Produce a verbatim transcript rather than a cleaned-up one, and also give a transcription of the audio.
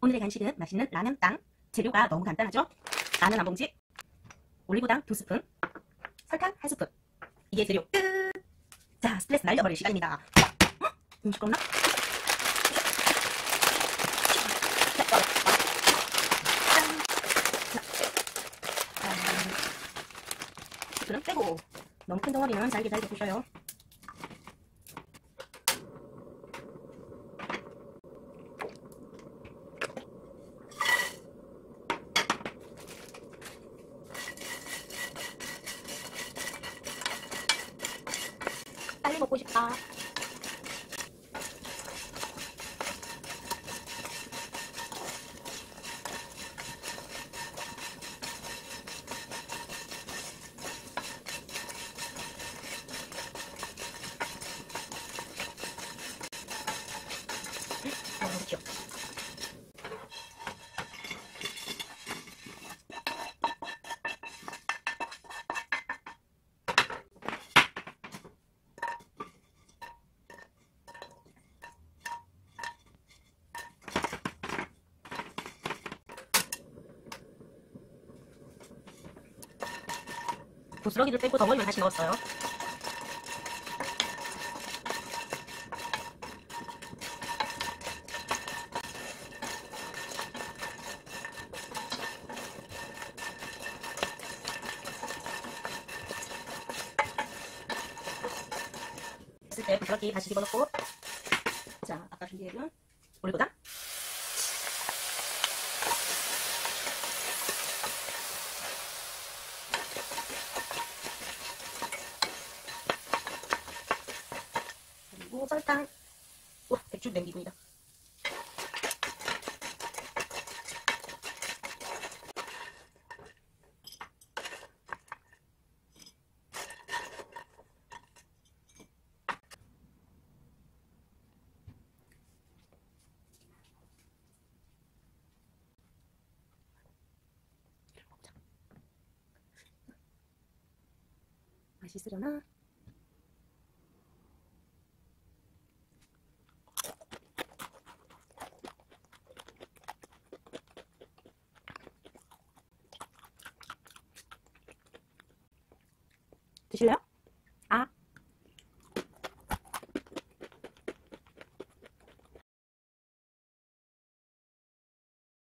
오늘의 간식은 맛있는 라면땅. 재료가 너무 간단하죠? 라면 한 봉지, 올리고당 두 스푼, 설탕 한 스푼. 이게 재료 끝! 자, 스트레스 날려버릴 시간입니다. 헉, 너무 시끄럽나? 스프는 빼고 너무 큰 덩어리는 잘게 잘게 부셔요. 빨리 먹고 싶다. 너무 귀여워. 부스러기를 빼고 덩어리만 다시 넣었어요. 했을 때 부스러기 다시 집어넣고, 자, 아까 준비해둔 올리고당, 그리고 설탕. 와, 백줄 냄기분이다. 맛있으려나? 드실래요?